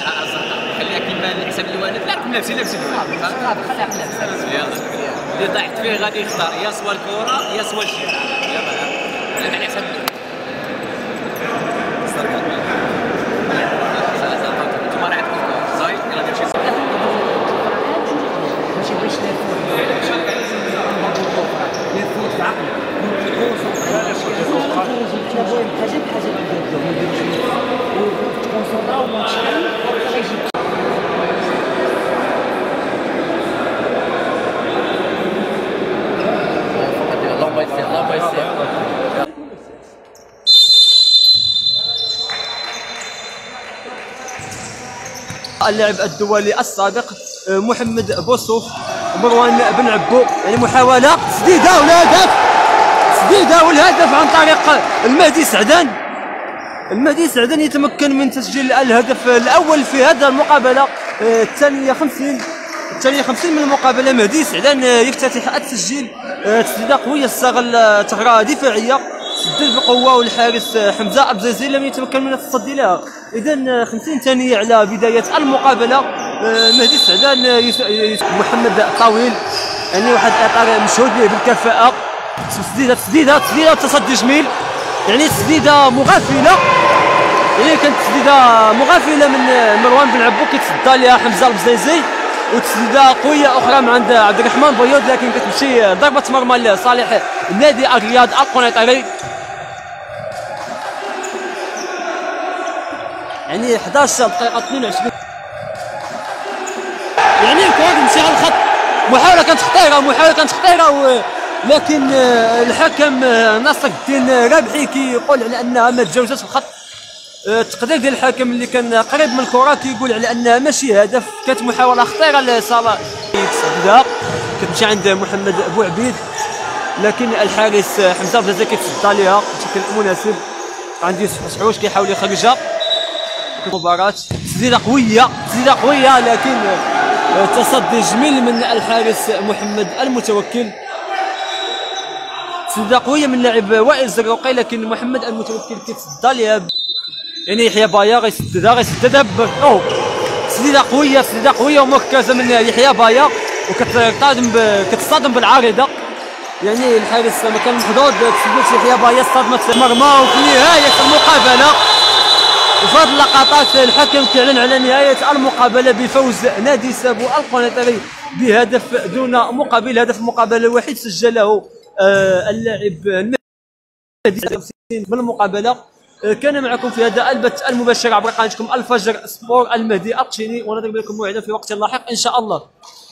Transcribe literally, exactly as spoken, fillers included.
الزرقاء خليها كيما اللي حساب الوالد، لا راكم لابسين لابسين الوالد خليها خليها اللي طايحت فيه غادي يختار يا سوا الكره يا سوا الشارع، يلا على حساب الوالد. انتوما راه عندكم صاي يلاه دير شي ماشي باش نفوت نفوت في عقلك المهم حاجه بحاجه كنديرو ما نديروش وتكونسونطراو ماتش غيجيب اللهم يسر اللهم يسر. اللاعب الدولي السابق محمد بوصوف ومروان بن عبو، يعني محاولة تسديدة والهدف، تسديدة والهدف عن طريق المهدي سعدان. المهدي سعدان يتمكن من تسجيل الهدف الأول في هذه المقابلة الثانية خمسين الثانية خمسين من المقابلة. مهدي سعدان يفتتح التسجيل، تسديدة قوية استغل ثغرة دفاعية، سدد بقوة والحارس حمزة أبزازي لم يتمكن من التصدي لها. إذا خمسين ثانية على بداية المقابلة. مهدي سعدان محمد طويل، يعني واحد الإطار مشهود به بالكفاءة. تسديدة تسديدة تسديدة وتصدي جميل، يعني تسديدة مغافلة، يعني كانت تسديدة مغافلة من مروان بن عبو كيتصدى لها حمزة البزازي، وتسديدة قوية أخرى من عند عبد الرحمن بيوض، لكن كتمشي ضربة مرمى لصالح نادي الرياض القنيطري. يعني إحدى عشر دقيقة اثنين وعشرين، يعني الكرة تمشي على الخط. محاولة كانت خطيرة، محاولة كانت خطيرة، لكن الحكم ناصر الدين رابحي كيقول على أنها ما تجاوزتش الخط. التقدير ديال الحكم اللي كان قريب من الكرة كيقول على أنها ماشي هدف. كانت محاولة خطيرة لصالح تسديدها، كتمشي عند محمد بوعبيد، لكن الحارس حمزة بزازي كيتصدى ليها بشكل مناسب. عندي يوسف سحوش كيحاول يخرجها. مباراة تسديدة قوية، تسديدة قوية، لكن تصدي جميل من الحارس محمد المتوكل. تسديدة قوية من لاعب وائل الزروقي، لكن محمد المتوكل كيتصدى ليها. يعني يحيى بايا غيسددها غيسددها اوه تسديدة قوية، تسديدة قوية ومركزة من يحيى بايا، وكتصادم كتصادم بالعارضة. يعني الحارس ما كان محظوظ، تسديدة يحيى بايا صدمت مرمى. وفي نهاية المقابلة وفي هذه اللقطات الحكم كيعلن على نهاية المقابلة بفوز نادي سابو القنيطري بهدف دون مقابل. الهدف المقابلة الوحيد سجله آه اللاعب المهدي من المقابلة. آه كان معكم في هذا البث المباشر عبر قناتكم الفجر سبور المهدي الطشيني، ونضرب لكم موعدا في وقت لاحق إن شاء الله.